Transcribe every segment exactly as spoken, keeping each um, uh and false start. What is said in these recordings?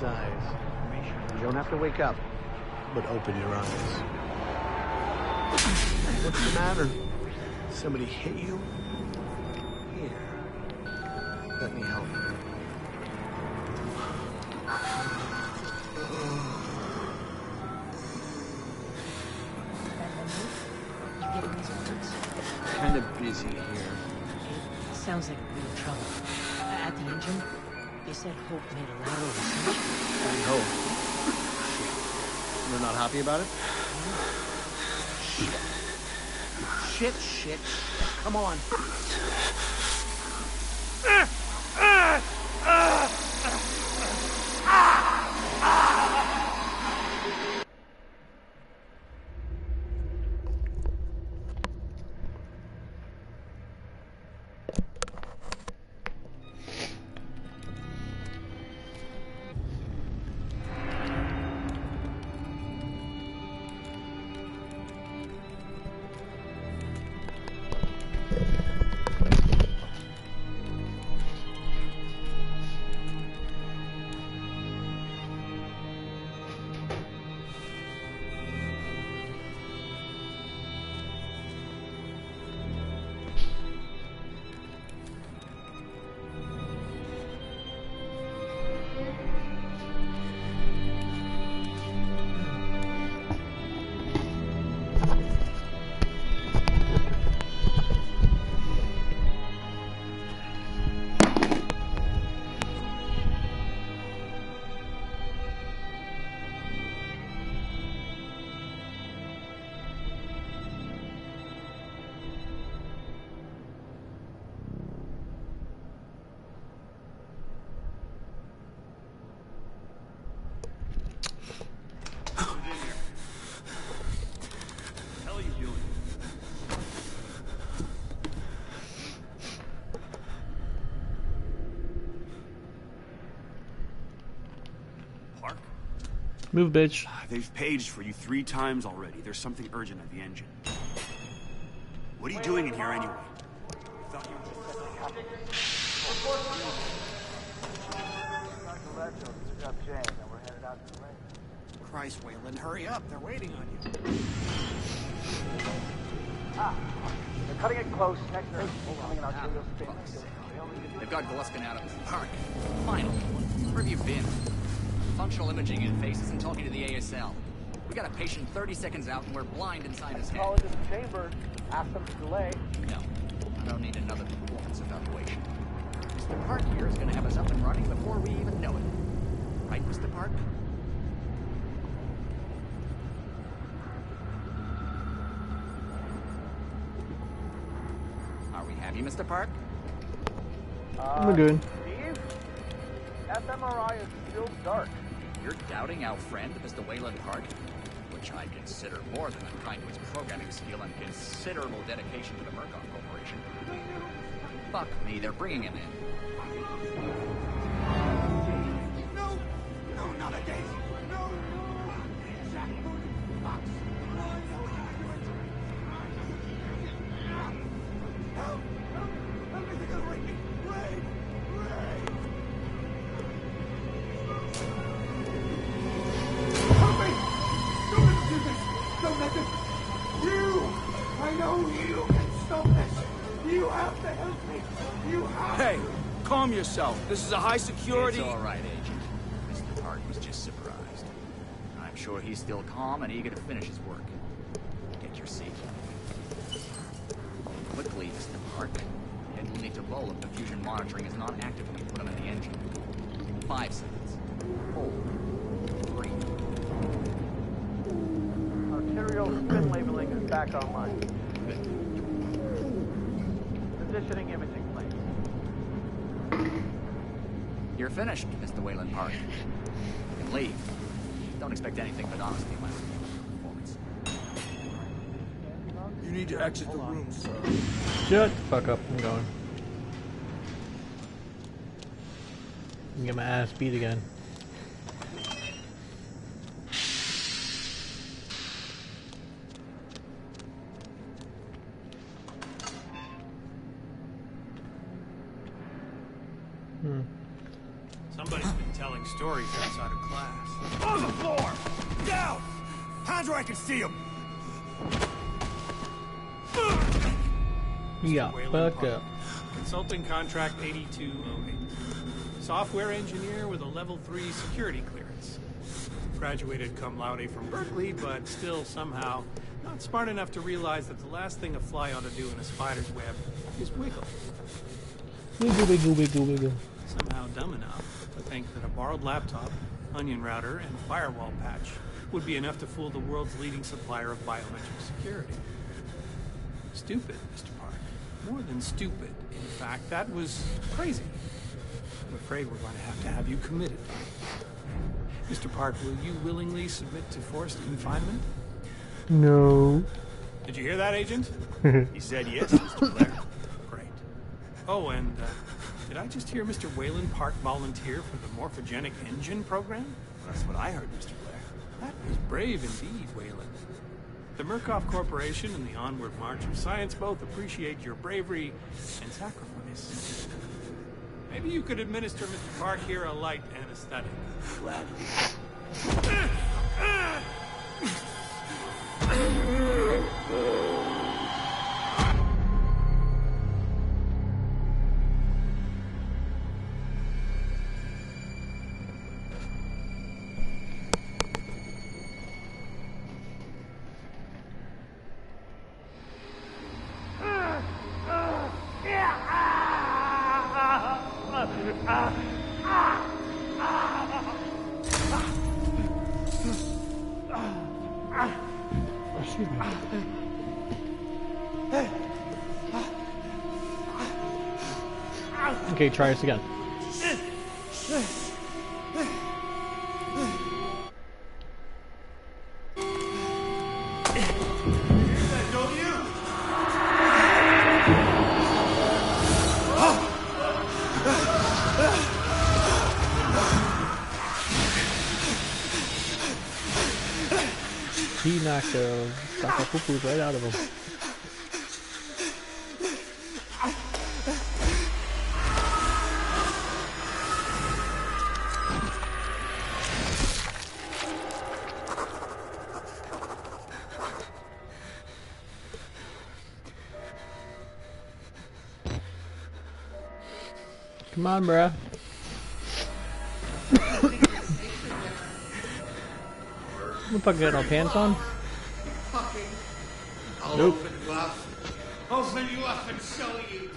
eyes. You don't have to wake up, but open your eyes. What's the matter? Somebody hit you? Here. Let me help you. Kind of busy here. It sounds like we're in trouble. At the engine, they said Hope made a lateral ascension. I hope. You're not happy about it? Shit. Shit, shit, shit. Come on. Move, bitch. They've paged for you three times already. There's something urgent at the engine. What are you doing in here anyway? Christ, Wayland, hurry up. They're waiting on you. Ah, they're cutting it close. Next, they're coming out to the They've got Gluskin out of the park. Finally. Where have you been? Functional imaging interface isn't talking to the A S L. We got a patient thirty seconds out and we're blind inside his head. Call it in the chamber. Ask them to delay. No. I don't need another performance evaluation. Mister Park here is going to have us up and running before we even know it. Right, Mister Park? Are we happy, Mister Park? Uh, We're good. Steve, F M R I is still dark. You're doubting our friend, Mister Wayland Park? Which I consider more than unkind to his programming skill and considerable dedication to the Murkoff Corporation. Fuck me, they're bringing him in. No! No, not a day! No! Fox! Help! Help me! They're gonna rape me! Ray! Ray! Help me! Don't let them do this! Don't let them... You! I know you can stop this! You have to help me! You have Hey, to! calm yourself. This is a high security... It's all right, Agent. Mister Park was just surprised. I'm sure he's still calm and eager to finish his work. Get your seat. Quickly, Mister Park. And you'll need to roll if the fusion monitoring is not active when you put him in the engine. Five seconds. Four. Three. Arterial spin labeling is back online. Good. Positioning imaging plane. You're finished, Mister Wayland Park. You can leave. Don't expect anything but honesty in my performance. You need to exit the room, sir. Shut the fuck up. I'm going. I'm get my ass beat again. Somebody's been telling stories outside of class. On the floor! Down! Hands where I can see him! Yeah, Wayland fuck Park. up. Consulting contract eighty-two oh eight. Software engineer with a level three security clearance. Graduated cum laude from Berkeley, but still somehow not smart enough to realize that the last thing a fly ought to do in a spider's web is wiggle. Wiggle, wiggle, wiggle, wiggle. Somehow dumb enough to think that a borrowed laptop, onion router, and firewall patch would be enough to fool the world's leading supplier of biometric security. Stupid, Mister Park. More than stupid. In fact, that was crazy. I'm afraid we're going to have to have you committed. Mister Park, will you willingly submit to forced confinement? No. Did you hear that, Agent? He said yes, Mister Blair. Great. Oh, and uh, did I just hear Mister Wayland Park volunteer for the morphogenic engine program? That's what I heard, Mister Blair. That was brave indeed, Wayland. The Murkoff Corporation and the Onward March of Science both appreciate your bravery and sacrifice. Maybe you could administer Mister Park here a light anesthetic. Gladly. Excuse me. Okay, try this again. He knocked the sack of poo-poos right out of him. Come on, bruh. What the fuck, got no pants on? Fucking. I'll Nope. open you up. Open you up and show you.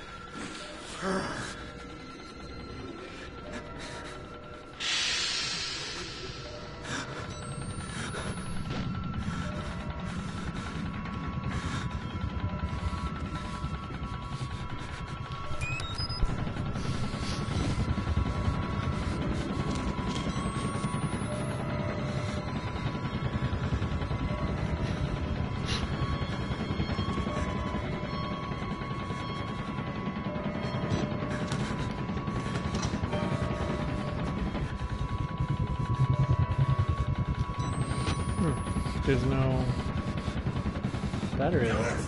There's no battery in it.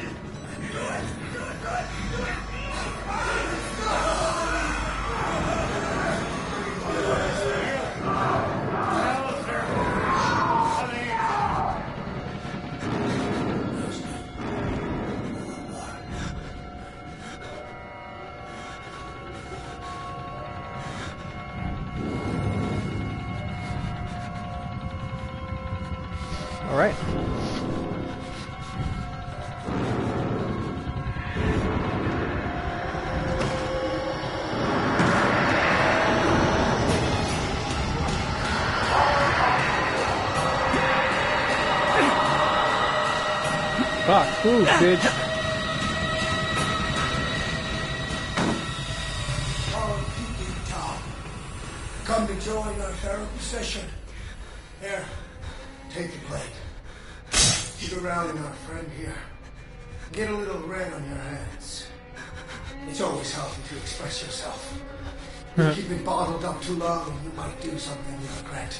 All right. Fuck, food, bitch. All people in town, come to join our therapy session. Here, take the plate. Keep around our friend here. Get a little red on your hands. It's always healthy to express yourself. You keep it bottled up too long and you might do something you regret.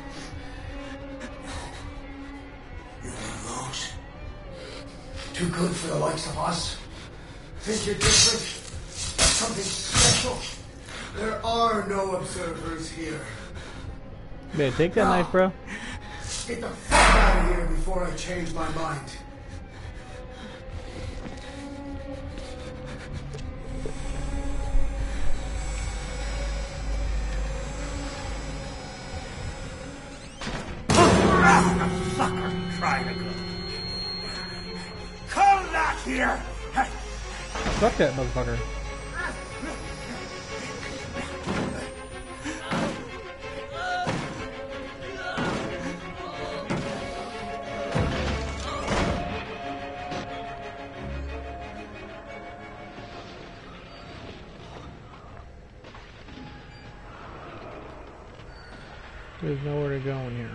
You're one of those. Too good for the likes of us. Think you're different. Something special. There are no observers here. Man, take that No. knife, bro. Get the fuck out of here before I change my mind. Fucker, try to go. Come back here! Fuck that motherfucker. There's nowhere to go in here.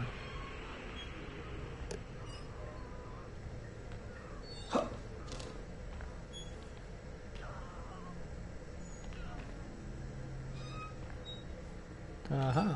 Uh-huh.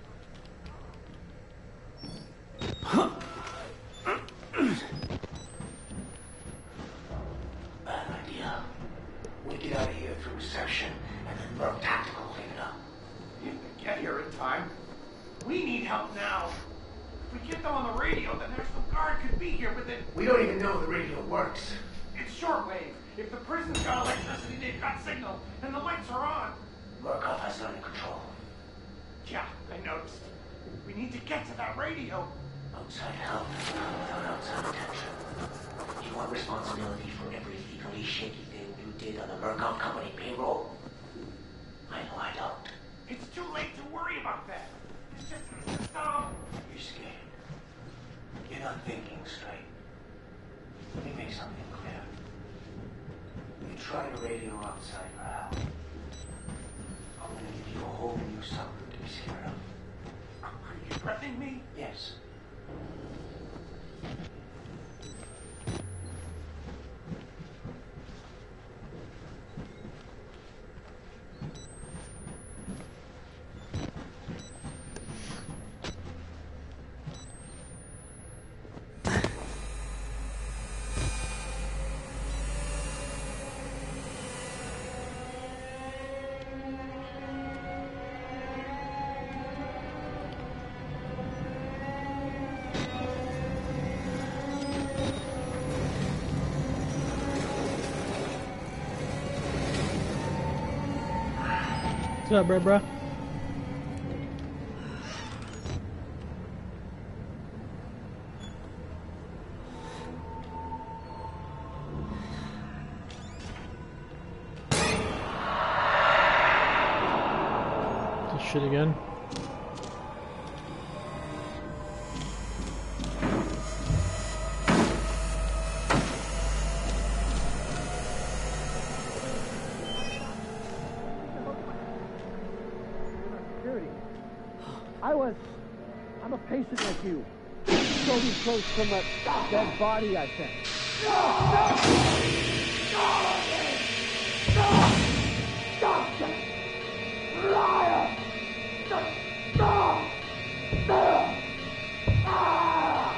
Bad idea. We get out of here through reception, and then Merc Tactical clean it up. You can get here in time. We need help now. If we get them on the radio, the National Guard could be here within... We don't even know the radio works. It's shortwave. If the prison's got electricity, they've got signal, and the lights are on. Murkoff has it under control. Yeah, I noticed. We need to get to that radio. Outside help without outside attention. You want responsibility for every legally shaky thing you did on the Murkoff Company payroll? I know I don't. It's too late to worry about that. It's just... It's, um... You're scared. You're not thinking straight. Let me make something clear. You try to radio outside Ral. I'm gonna give you a whole new something to be scared of. Are you threatening me? Yes. What's up, bro, bro? This shit again. I was... I'm a patient like you. So be close from a dead body, I think. Stop it! Liar! Stop! Stop! Ah!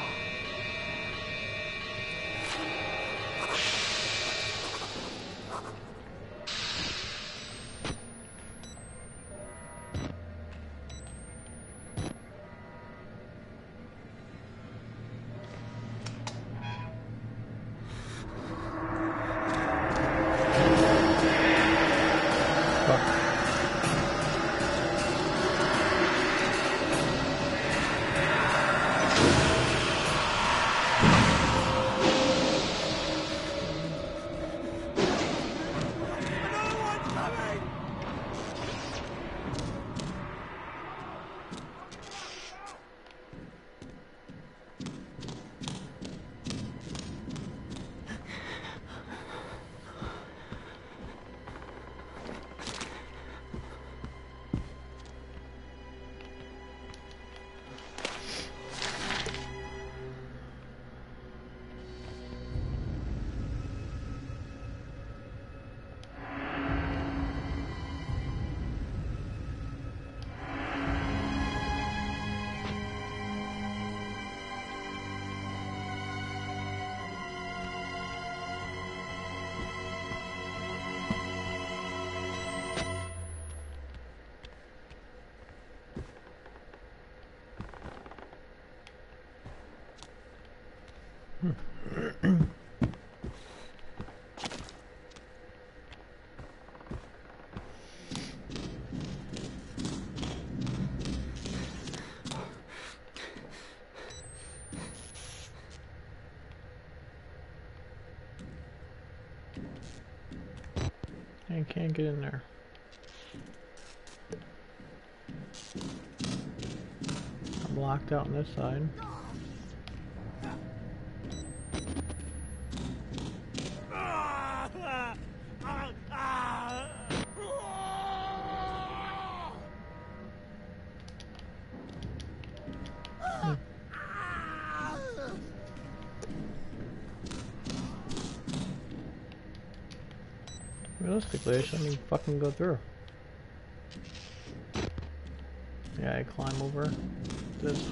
I can't get in there. I'm locked out on this side. Realistically, I shouldn't even fucking go through. Yeah, I climb over this.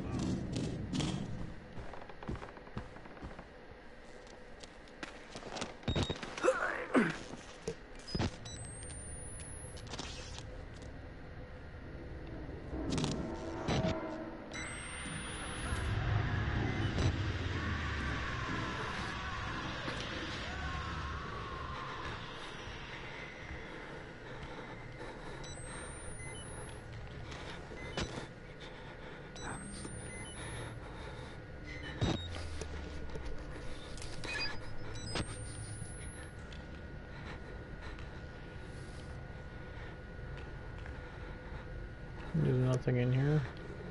There's nothing in here.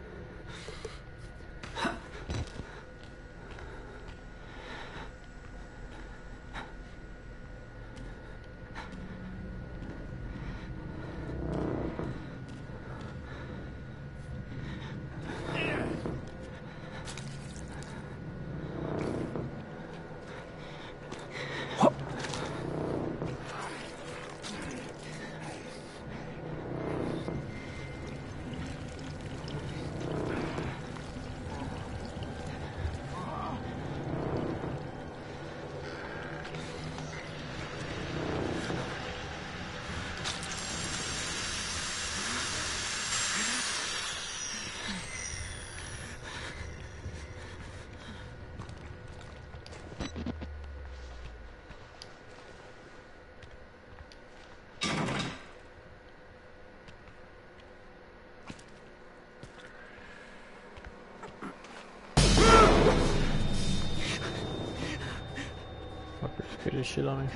Get his shit on me.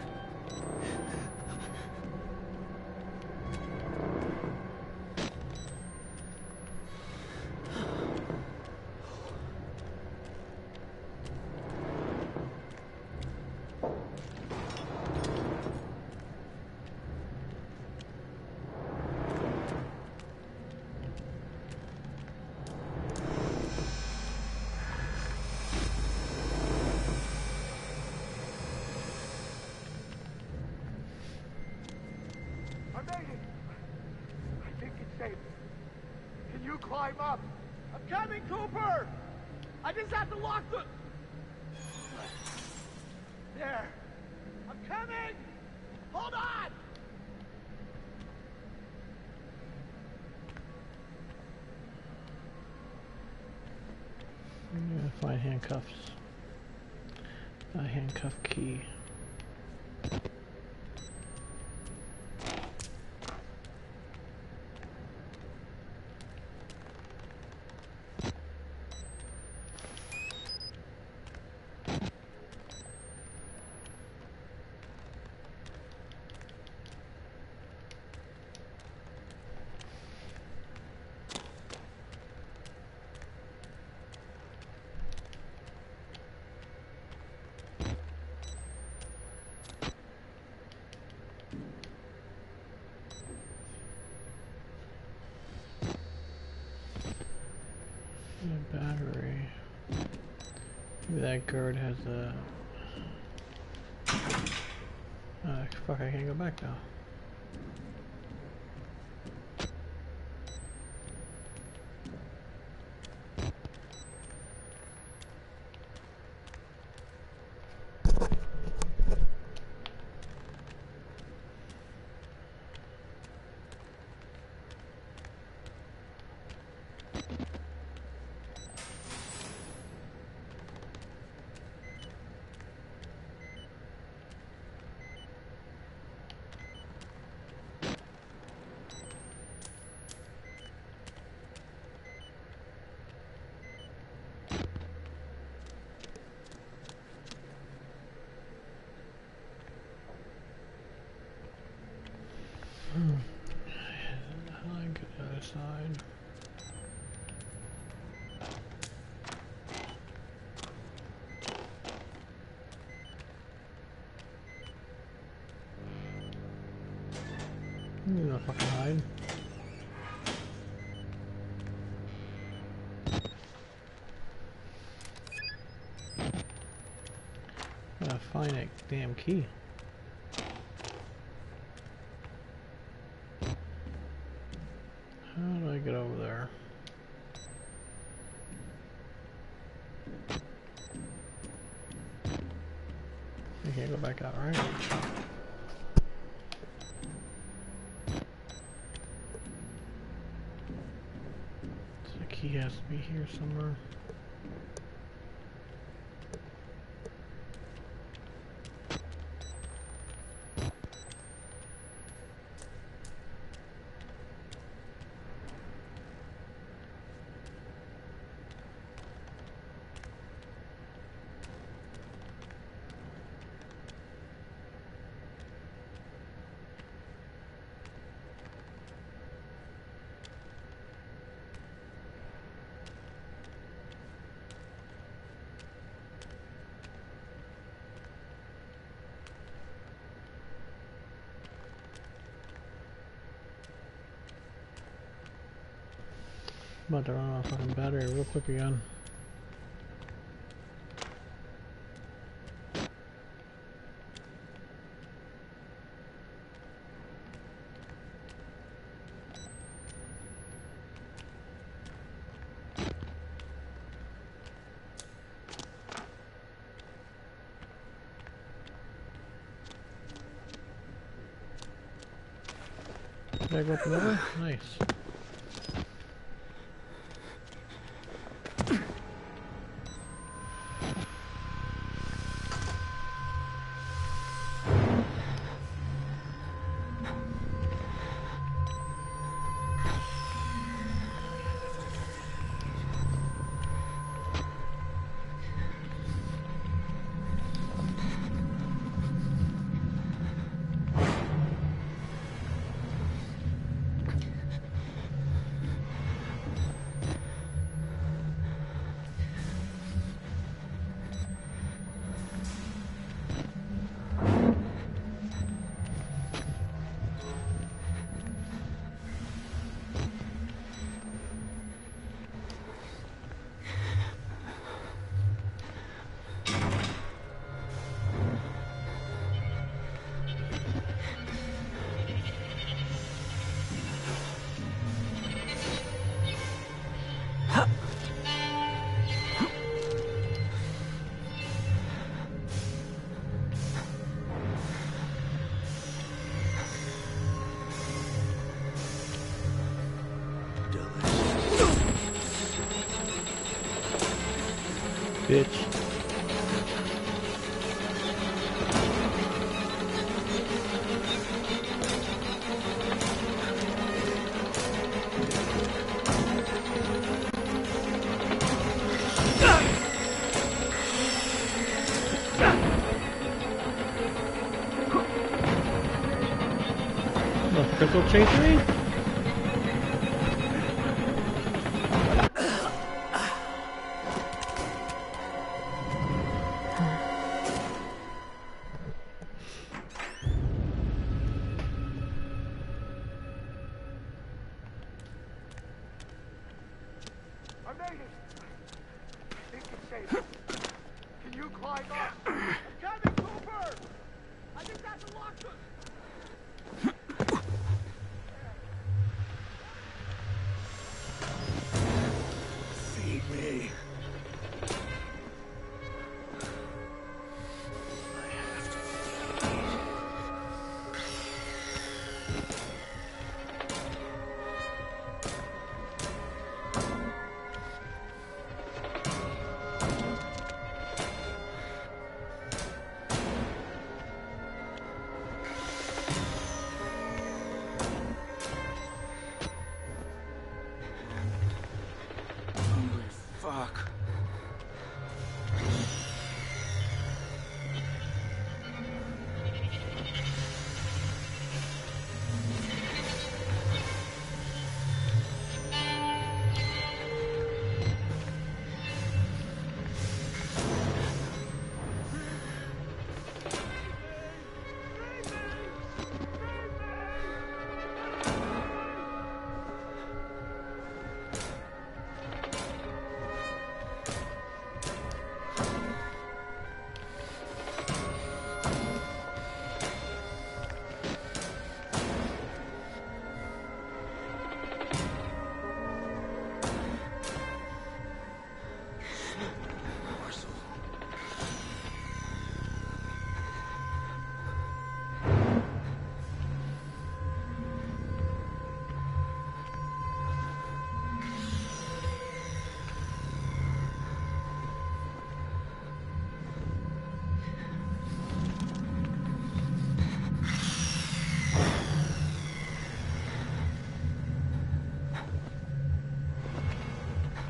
Climb up. I'm coming, Cooper. I just have to lock the... There. I'm coming. Hold on. I'm gonna find handcuffs. A handcuff key. Battery. Maybe that guard has a... Uh, fuck, I can't go back now. side. You're not fucking hide. Gotta find that damn key. How do I get over there? I can't go back out, right? So the key has to be here somewhere. About to run off fucking battery real quick again. Did I go up and over? Nice. Bitch. Motherfucker still chasing me? Fuck.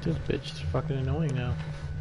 This bitch is fucking annoying now.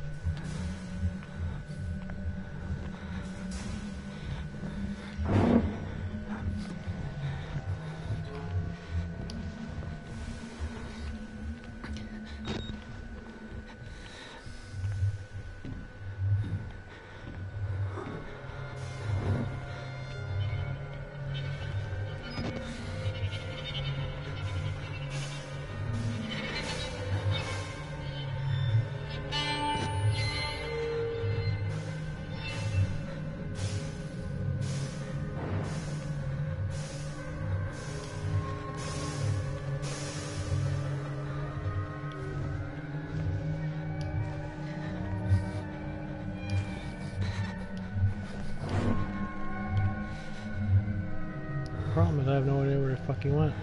Problem is I have no idea where the fuck he went.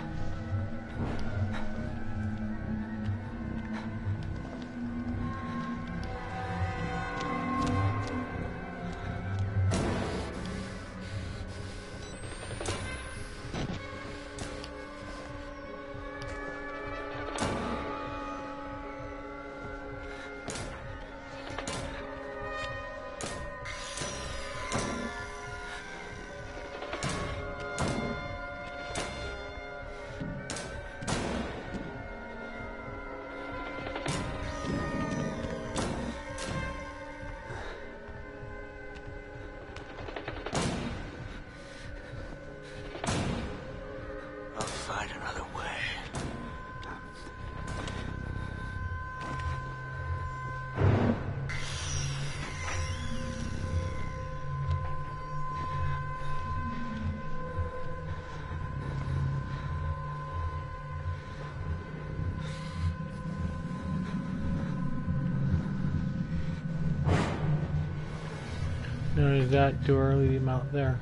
No, is that too early to mount there?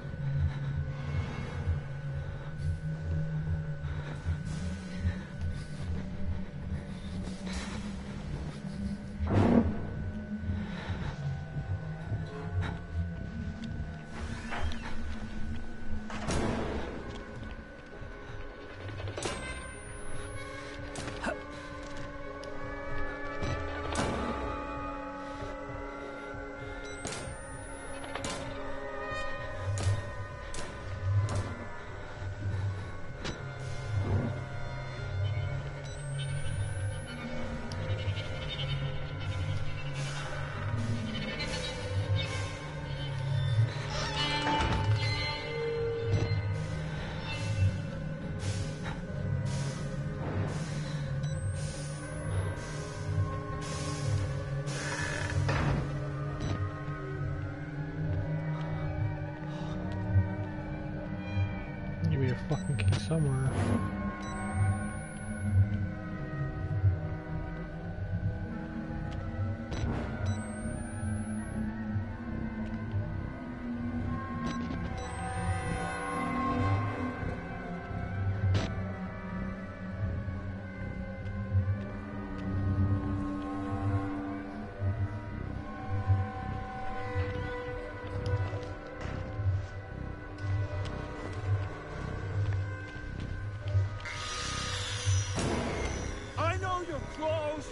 Give me a fucking key somewhere. Close!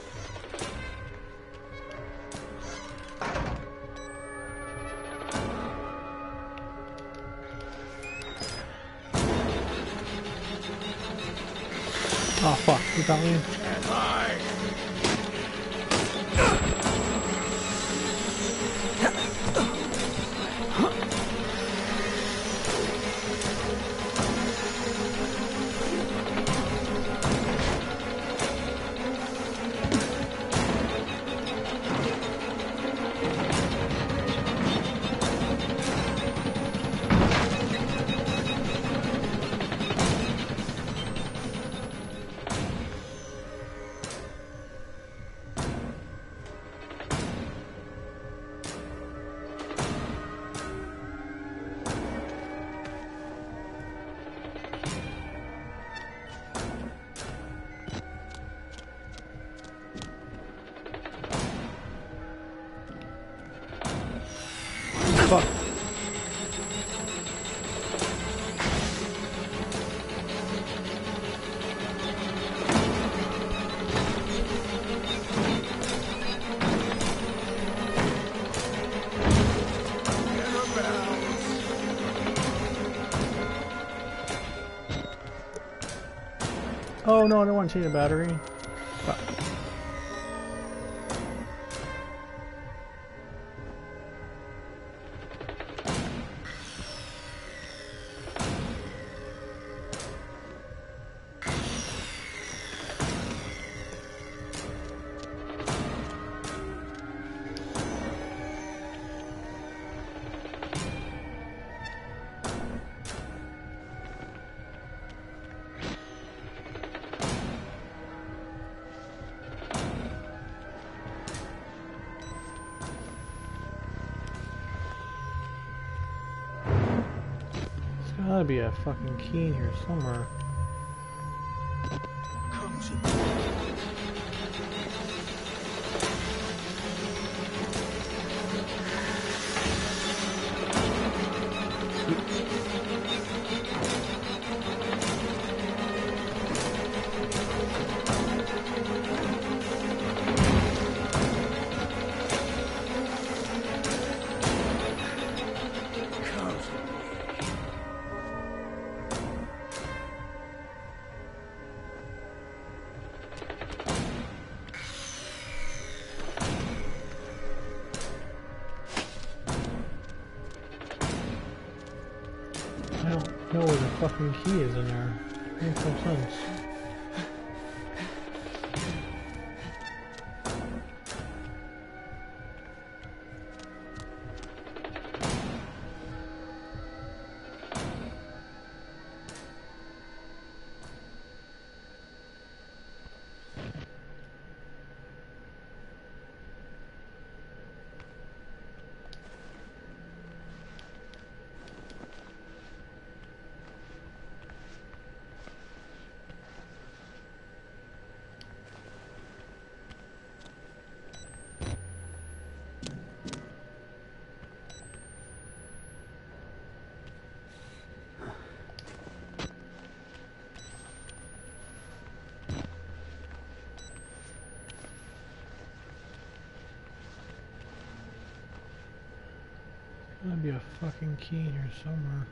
Oh fuck, you got me in. Oh no, I don't want to change the battery. Fuck. There's gotta be a fucking key in here somewhere. I don't know where the fucking key is in there. Makes no sense. There's gotta be a fucking key in here somewhere.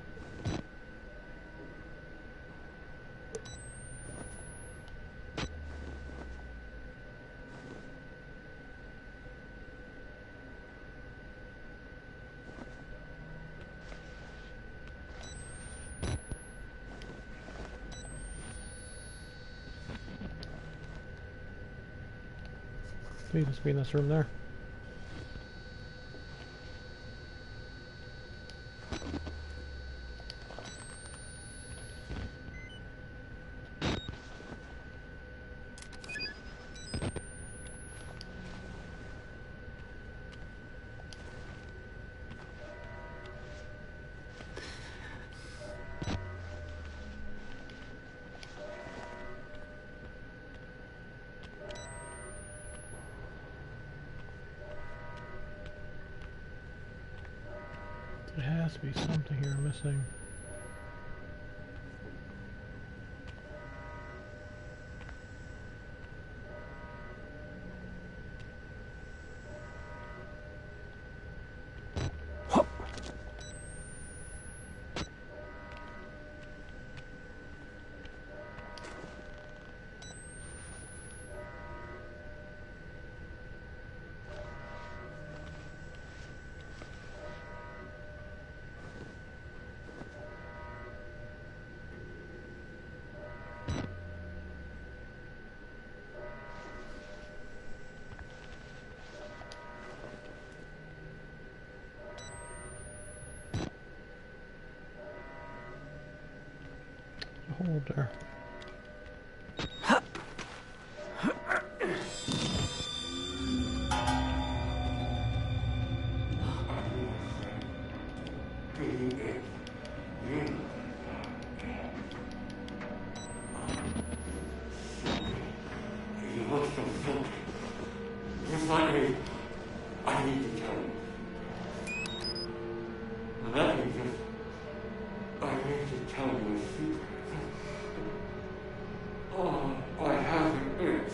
Please just be in this room there. There has to be something here missing. Hold there. I need to tell you. Let me just... I need to tell you a secret. Oh, I have an itch.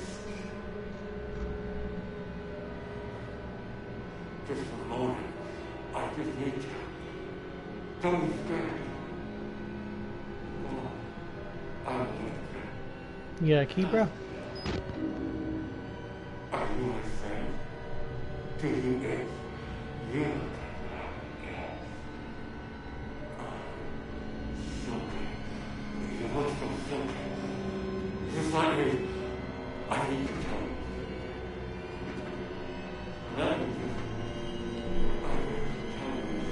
Just for a moment. I just need to. Don't be scared. Oh, I'm not scared. You got a key, bro? Are you my friend? Do you get you? You look so sick. Just let me. I need to tell you. Let me. I need to tell you.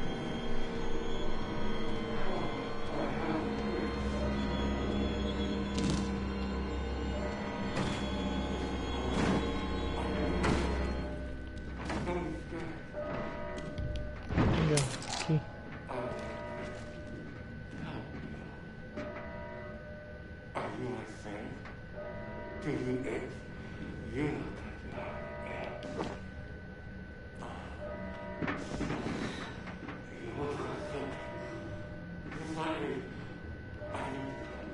There you go. Key. Are you my friend? Do you get you? You look so sick. Just let me. I need to tell you.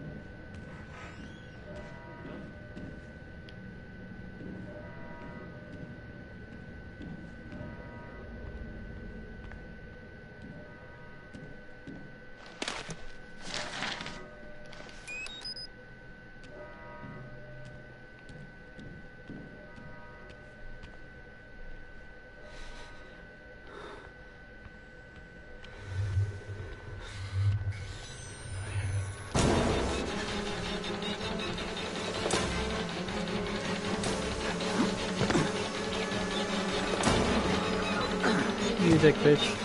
You dick bitch.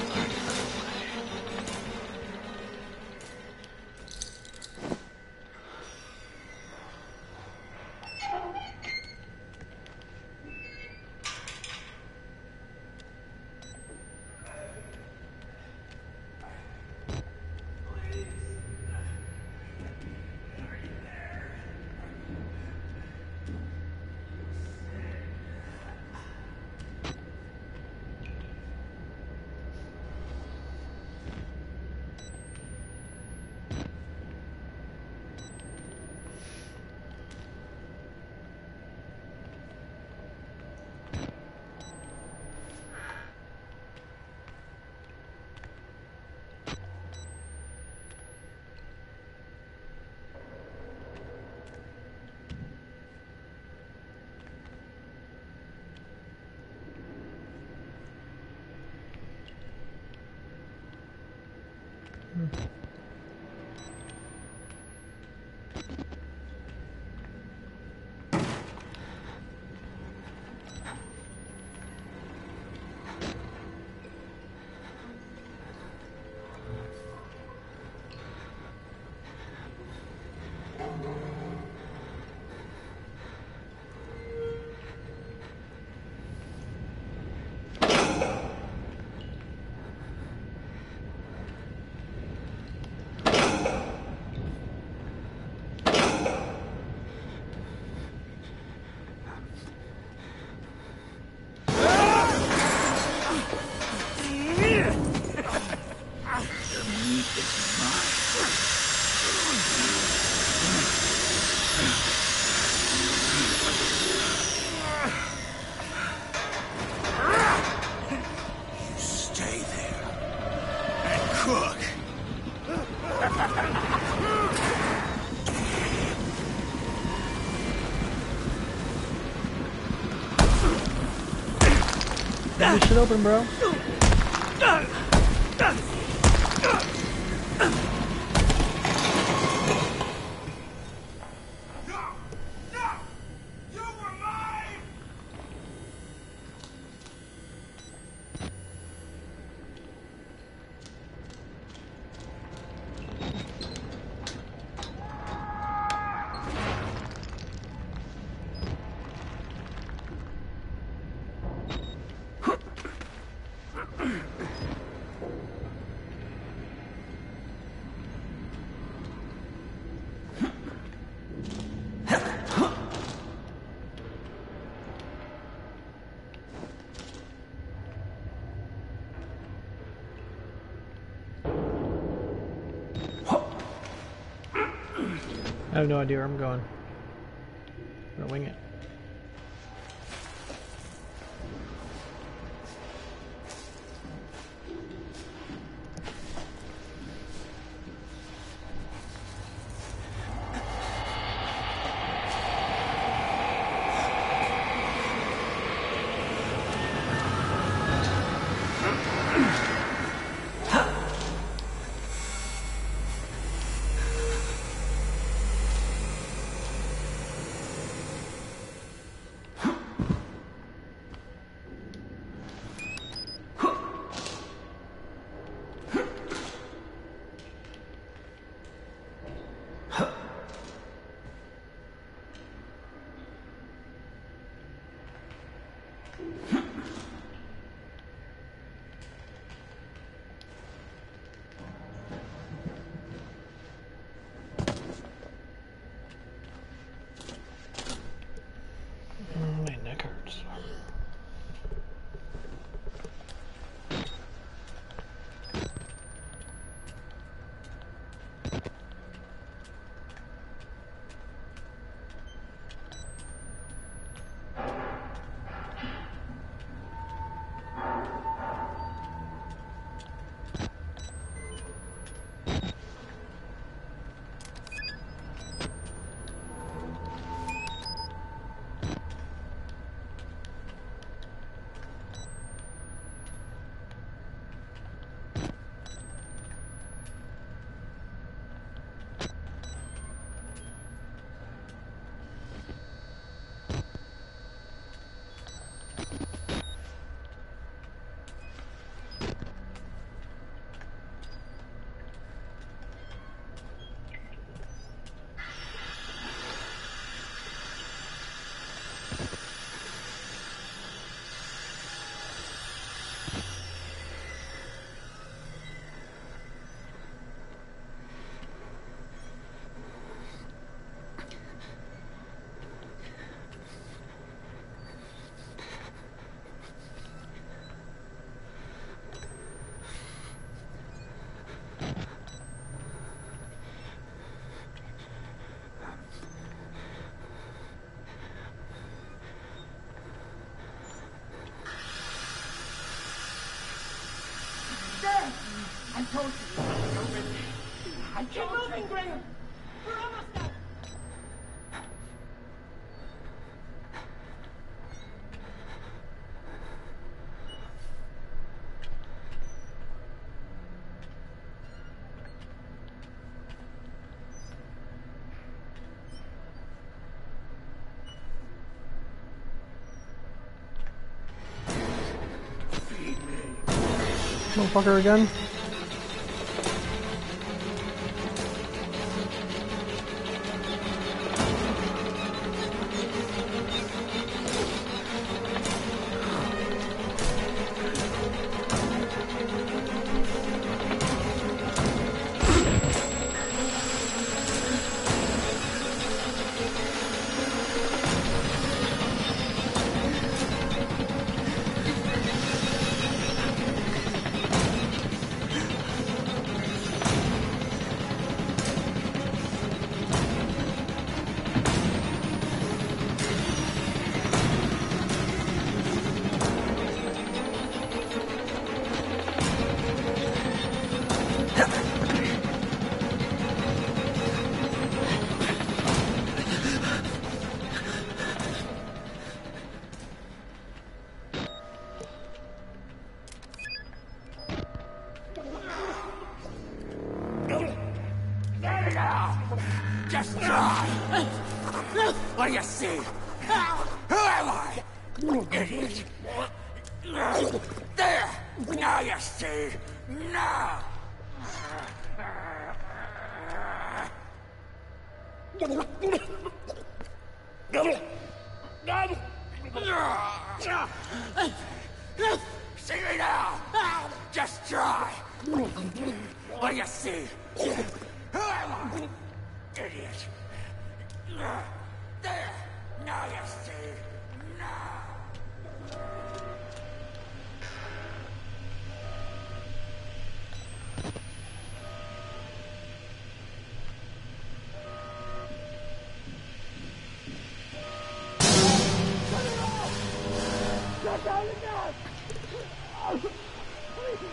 Leave this shit open, bro. I have no idea where I'm going. I'm gonna wing it. Mm, my neck hurts. I told you. I Keep moving, Graham. We're almost done. Motherfucker again? Just try. What do you see? Who am I? Idiot. There. Now you see. Now. See me now. Just try. What do you see? Who am I? Idiot. There. Now you see. Now. Shut down the gas! Please!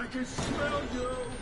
can smell you.